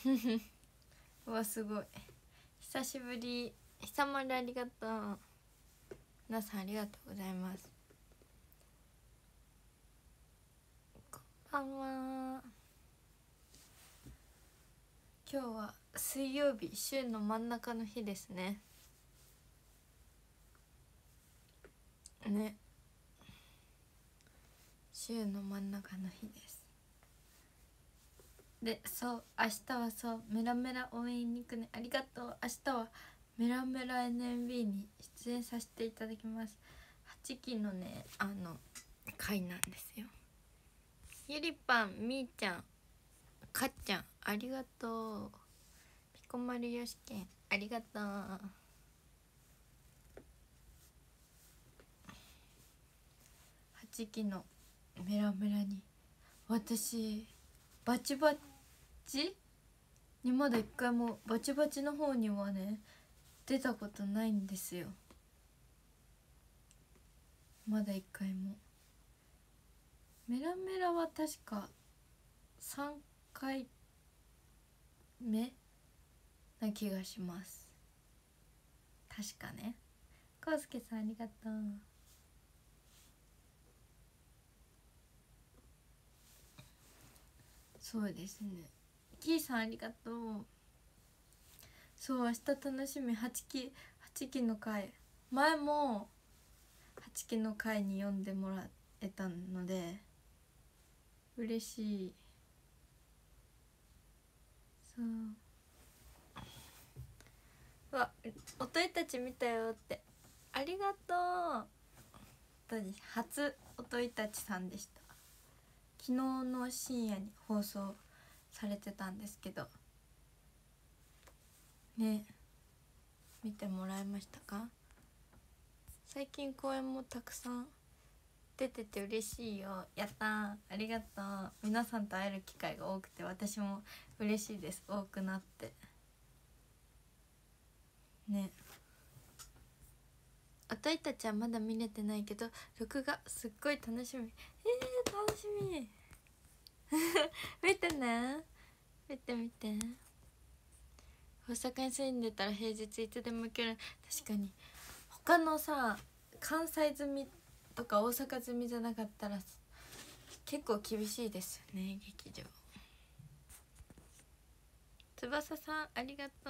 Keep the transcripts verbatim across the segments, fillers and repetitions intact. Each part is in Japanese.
うわすごい久しぶり。久までありがとう。皆さんありがとうございます。こんばんは。今日は水曜日、週の真ん中の日ですね。ね、週の真ん中の日です。で、そう明日はそうメラメラ応援に行くね。ありがとう。明日はメラメラ エヌエムビー に出演させていただきます。はちきのねあの回なんですよ。ゆりぱん、みーちゃん、かっちゃんありがとう。ピコマルよしけんありがとう。はちきのメラメラに私バチバチにまだ一回もバチバチの方にはね出たことないんですよ。まだ一回も。メラメラは確かさんかいめな気がします。確かね。こうすけさんありがとう。そうですね。キーさんありがとう。そう明日楽しみ。はちきはちきの回、前もはちきの回に読んでもらえたので嬉しい。そううわ、おといたち見たよってありがとう。初おといたちさんでした。昨日の深夜に放送されてたんですけどね、見てもらえましたか？最近公演もたくさん出てて嬉しいよ。やったー、ありがとう。皆さんと会える機会が多くて私も嬉しいです。多くなってね。あたいたちはまだ見れてないけど録画すっごい楽しみ。えー、楽しみ見てね、見て見て。大阪に住んでたら平日いつでも行ける。確かに他のさ関西済みとか大阪済みじゃなかったら結構厳しいですよね、劇場。翼さんありがとう。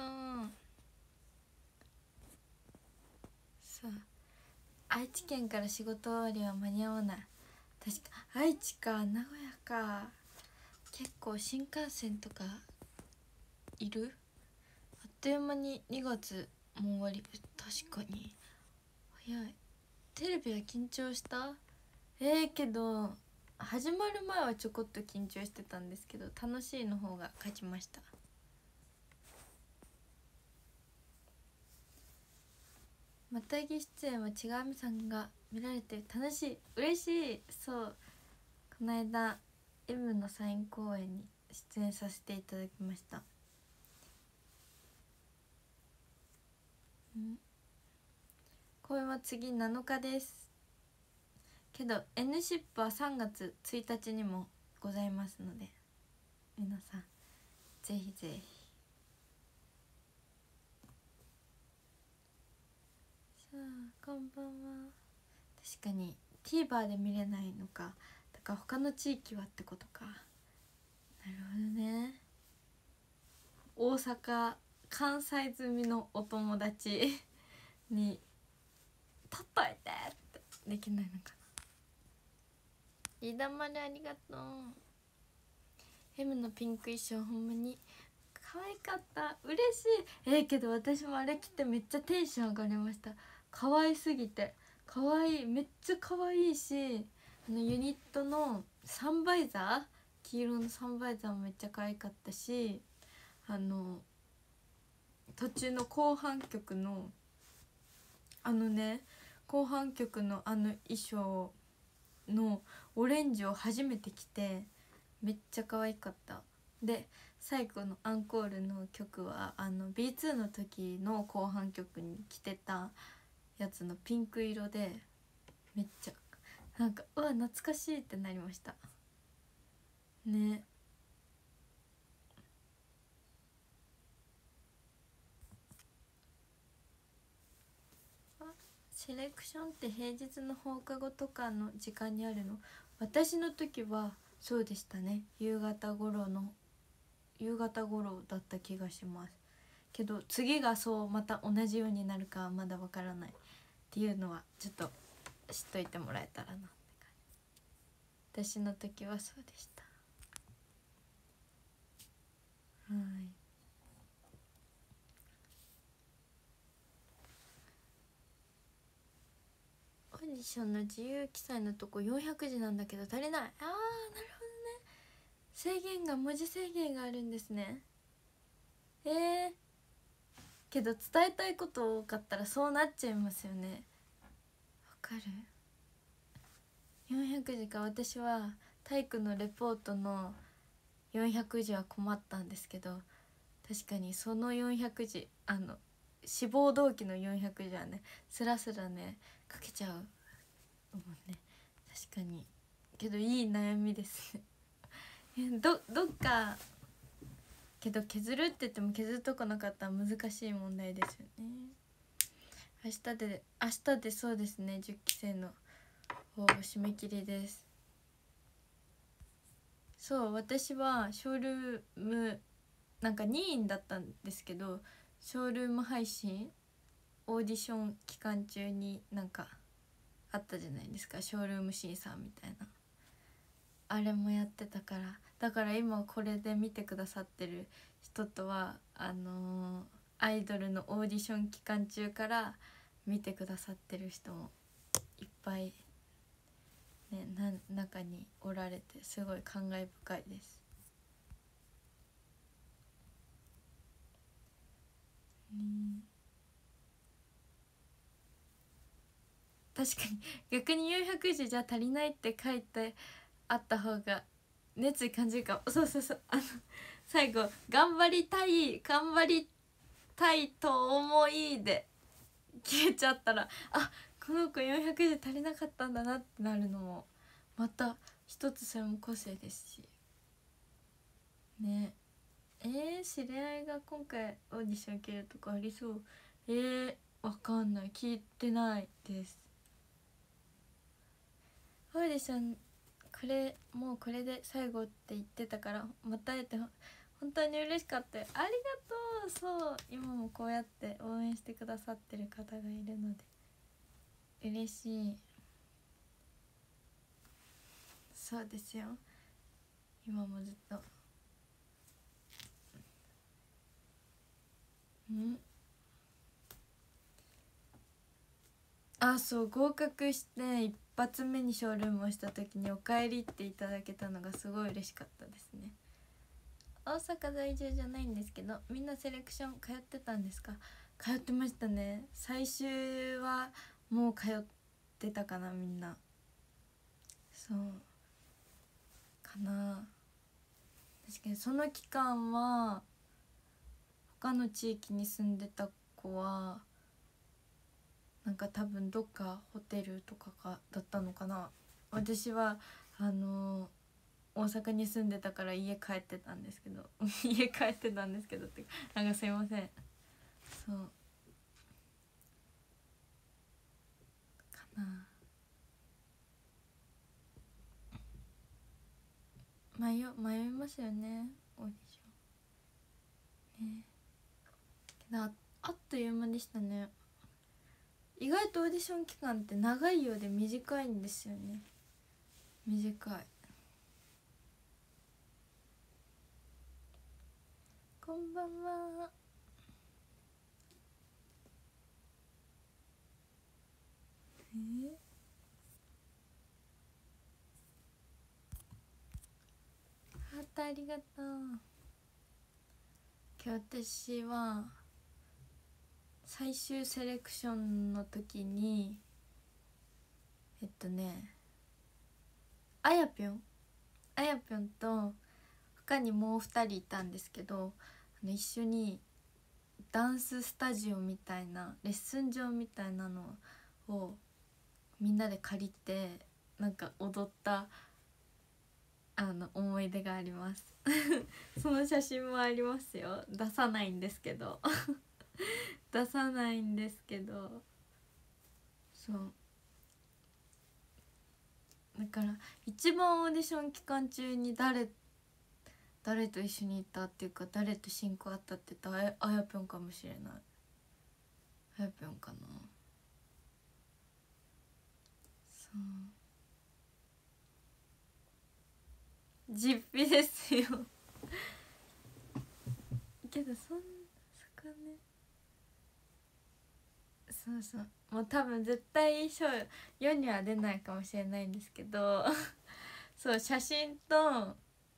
さあ愛知県から仕事終わりは間に合わない。確か愛知か名古屋か、結構新幹線とかいる。あっという間ににがつもう終わり。確かに早い。テレビは緊張した？えー、けど始まる前はちょこっと緊張してたんですけど楽しいの方が勝ちました。またぎ出演はちがみさんが見られて楽しい。嬉しい。そうこの間 M のサイン公演に出演させていただきました。ん公演は次なのかですけど N シップはさんがつついたちにもございますので皆さんぜひぜひ。さあこんばんは。確かに TVer で見れないのか、だから他の地域はってことか。なるほどね。大阪関西済みのお友達に「取っといて!」ってできないのかな。リーダーまでありがとう。 M のピンク衣装ほんまに可愛かった。嬉しい。えー、けど私もあれ着てめっちゃテンション上がりました。可愛すぎて。可愛い、めっちゃ可愛いし、あのユニットのサンバイザー、黄色のサンバイザーもめっちゃ可愛かったし、あの途中の後半曲のあのね後半曲のあの衣装のオレンジを初めて着てめっちゃ可愛かった。で最後のアンコールの曲はあの ビーツー の時の後半曲に着てたやつのピンク色でめっちゃなんかうわ懐かしいってなりましたね。 セレクションって平日の放課後とかの時間にあるの？私の時はそうでしたね。夕方頃の夕方頃だった気がしますけど、次がそうまた同じようになるかはまだわからないっていうのはちょっと知っといてもらえたらなって感じ。私の時はそうでした。はい。オーディションの自由記載のとこよんひゃくじなんだけど足りない。あー、なるほどね。制限が文字制限があるんですね。えー、けど伝えたいこと多かったらそうなっちゃいますよね。わかる。よんひゃくじか。私は体育のレポートのよんひゃくじは困ったんですけど、確かにそのよんひゃくじ、あの志望動機のよんひゃくじはねスラスラね書けちゃうもんね。確かに。けどいい悩みですねどどっかけど削るって言っても削るとこなかったら難しい問題ですよね。明日で明日でそうですね。じゅっきせいの応募締め切りです。そう、私はショールームなんかにいんだったんですけど、ショールーム配信オーディション期間中になんかあったじゃないですか、ショールーム審査みたいな。あれもやってたから、だから今これで見てくださってる人とはあのー、アイドルのオーディション期間中から見てくださってる人もいっぱいね、な中におられてすごい感慨深いです、ね、確かに逆によんひゃくじじゃ足りないって書いてあった方が熱意感じるかも。そうそうそう、あの最後「頑張りたい頑張りたいと思い」で消えちゃったら、あ、この子よんひゃくじ足りなかったんだなってなるのもまた一つそれも個性ですしね。えー、知り合いが今回オーディション受けるとかありそう。えー、わかんない、聞いてないです。オーディションこれもうこれで最後って言ってたからまた会えて本当に嬉しかったよ。ありがとう。そう、今もこうやって応援してくださってる方がいるので嬉しい。そうですよ、今もずっとんあ、そう合格して一発目にショールームをした時に「おかえり」っていただけたのがすごい嬉しかったですね。大阪在住じゃないんですけど、みんなセレクション通ってたんですか？通ってましたね。最終はもう通ってたかな、みんな。そうかな。確かにその期間は他の地域に住んでた子はなんか多分どっかホテルとかかだったのかな。私はあの大阪に住んでたから家帰ってたんですけど家帰ってたんですけどってなんかすいません。そうかな。迷迷いますよね、オーディションね。けど あ, あっという間でしたね。意外とオーディション期間って長いようで短いんですよね。短い。こんばんは。えー、ハートありがとう。今日私は最終セレクションの時にえっとねあやぴょんあやぴょんと他にもうふたりいたんですけど、あの一緒にダンススタジオみたいなレッスン場みたいなのをみんなで借りてなんか踊ったあの思い出がありますその写真もありますよ。出さないんですけど出さないんですけどそうだから一番オーディション期間中に誰誰と一緒にいたっていうか誰と親交あったって言ったらあやぴょんかもしれない。あやぴょんかな。そう実費ですよけどそんそこねそうそうもう多分絶対世世には出ないかもしれないんですけどそう写真と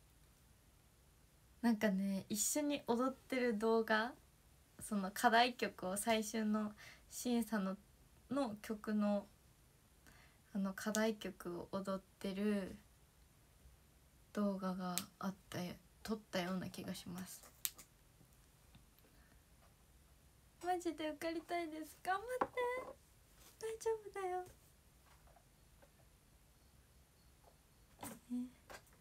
なんかね一緒に踊ってる動画その課題曲を最終の審査のの曲のあの課題曲を踊ってる動画があった撮ったような気がします。マジで受かりたいです。頑張って大丈夫だよ、ね、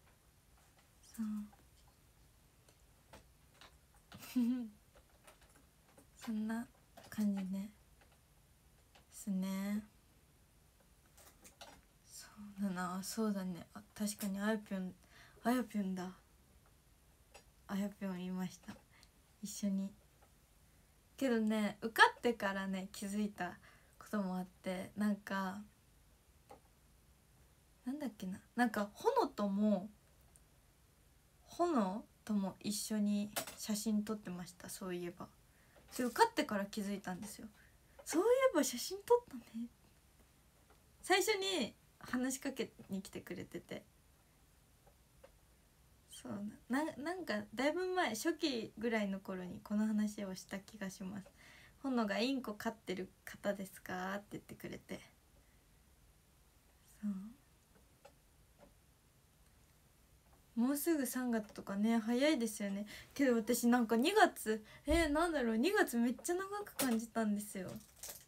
そうそんな感じねですね。そうだなそうだねあ確かにあやぴょんあやぴょんだあやぴょんいました一緒に。けどね受かってからね気づいたこともあってなんかなんだっけななんかほのともほのとも一緒に写真撮ってました。そういえばそれ受かってから気づいたんですよ。そういえば写真撮ったね。最初に話しかけに来てくれててそうななんかだいぶ前初期ぐらいの頃にこの話をした気がします。ほのがインコ飼ってる方ですかって言ってくれてそうもうすぐさんがつとかね早いですよね。けど私なんかにがつえー、なんだろうにがつめっちゃ長く感じたんですよ。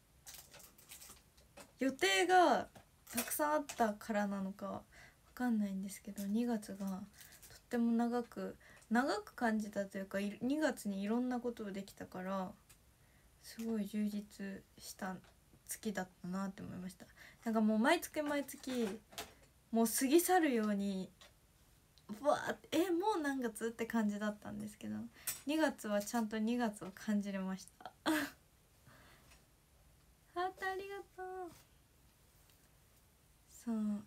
予定がたくさんあったからなのかわかんないんですけどにがつがとっても長く長く感じたというかにがつにいろんなことをできたからすごい充実した月だったなって思いました。なんかもう毎月毎月もう過ぎ去るようにわーってえもう何月って感じだったんですけどにがつはちゃんとにがつを感じれましたハートありがとう。そう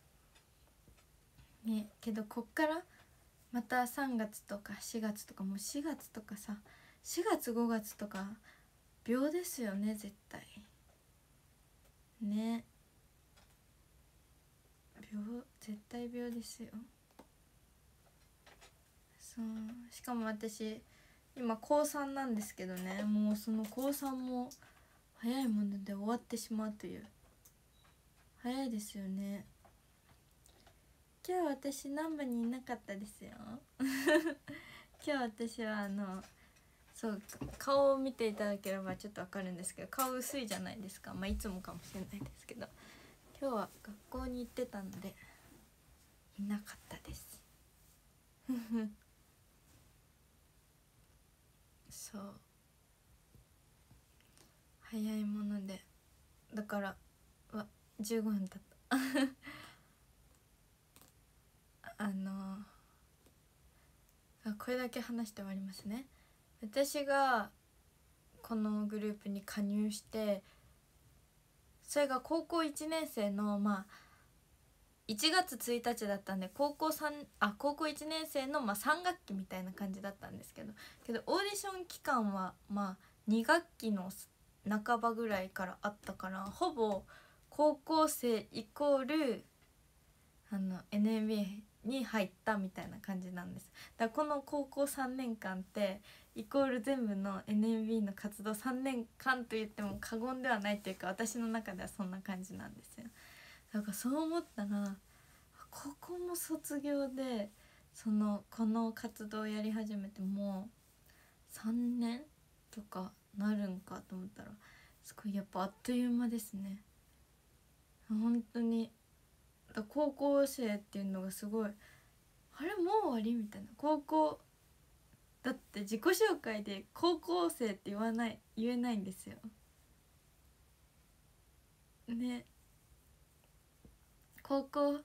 ねけどこっからまたさんがつとかしがつとかもうしがつとかさしがつごがつとか秒ですよね絶対ね秒絶対秒ですよ。そうしかも私今こうさんなんですけどねもうそのこうさんも早いもので終わってしまうという早いですよね。今日私難波にいなかったですよ今日私はあのそう顔を見ていただければちょっとわかるんですけど顔薄いじゃないですか。まあいつもかもしれないですけど今日は学校に行ってたのでいなかったですそう早いものでだからわじゅうごふん経ったあのこれだけ話して終わりますね。私がこのグループに加入してそれが高校いちねん生のまあいちがつついたちだったんで高校さんあ高校いちねん生のまあさんがっきみたいな感じだったんですけどけどオーディション期間はまあにがっきの半ばぐらいからあったからほぼ高校生イコールあの エヌエービー に入ったみたいな感じなんです。だからこの高校さんねんかんってイコール全部の エヌエービー の活動さんねんかんと言っても過言ではないっていうか私の中ではそんな感じなんですよ。だからそう思ったらここも卒業でそのこの活動をやり始めてもうさんねんとかなるんかと思ったらすごいやっぱあっという間ですね。本当に高校生っていうのがすごいあれもう終わりみたいな。高校だって自己紹介で高校生って言わない言えないんですよ。 ね、高校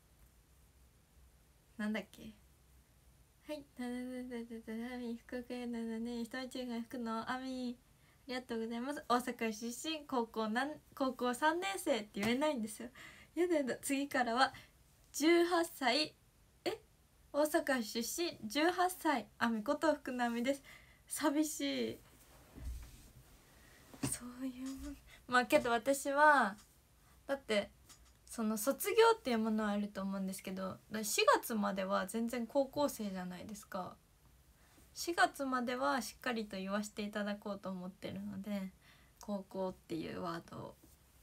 なんだっけ、はい、ななななななな福岡ななね人一が吹くのあみありがとうございます。大阪出身、高校なん高校さんねん生って言えないんですよ。やだやだ、次からはじゅうはっさい、え大阪出身じゅうはっさいあみこと福波です。寂しい。そういうもん、まあけど私はだってその卒業っていうものはあると思うんですけど、しがつまでは全然高校生じゃないですか。しがつまではしっかりと言わせていただこうと思ってるので、高校っていうワードを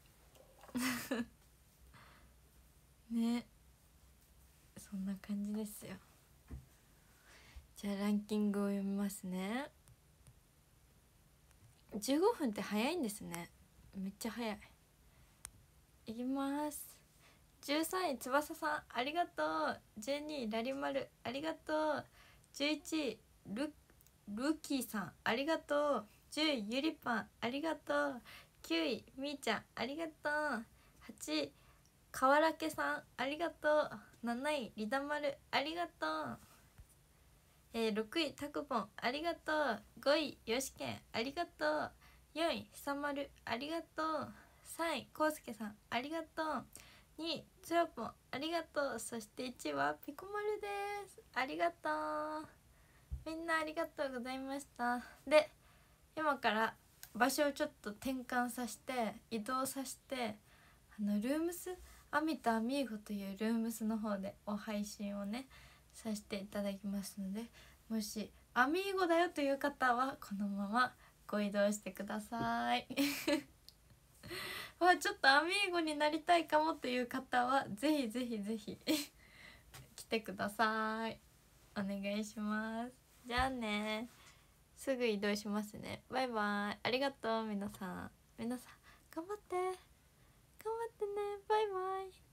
ね、そんな感じですよ。じゃあランキングを読みますね。じゅうごふんって早いんですね。めっちゃ早い。いきます。じゅうさんい翼さんありがとう。じゅうにいラリマルありがとう。じゅういちいルルキーさんありがとう。じゅういゆりぱんありがとう。きゅういみーちゃんありがとう。はちい川らけさんありがとう。なないりだまるありがとう。えー、ろくいたくぽんありがとう。ごいよしけんありがとう。よんいひさまるありがとう。さんいこうすけさんありがとう。にいつよぽんありがとう。そしていちいはピコまるです。ありがとう。みんなありがとうございました。で今から場所をちょっと転換させて移動させて、あのルームスアミとアミーゴというルームスの方でお配信をねさせていただきますので、もしアミーゴだよという方はこのままご移動してくださいわ、ちょっとアミーゴになりたいかもという方はぜひぜひぜひ来てください。お願いします。じゃあね、すぐ移動しますね。バイバイ。ありがとう皆さん。皆さん頑張って頑張ってね。バイバイ。